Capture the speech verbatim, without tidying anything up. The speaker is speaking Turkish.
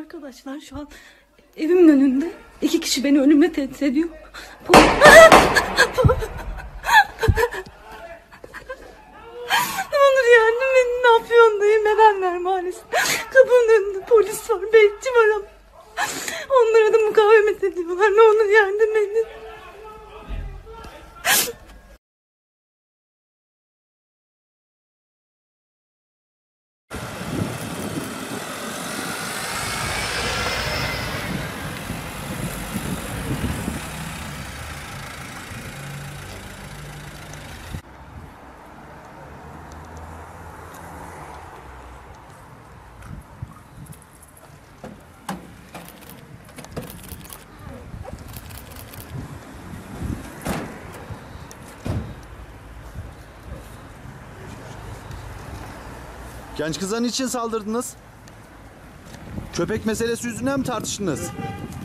Arkadaşlar şu an evimin önünde iki kişi beni ölümle tehdit ediyor. Ne olur yardım edin, ne yapıyorsun dayım, Erenler Mahallesi. Kapının önünde polis var, bekçi var ama onlara da mukavemet ediyorlar. Ne olur yardım edin. Genç kıza niçin saldırdınız? Köpek meselesi yüzünden mi tartıştınız?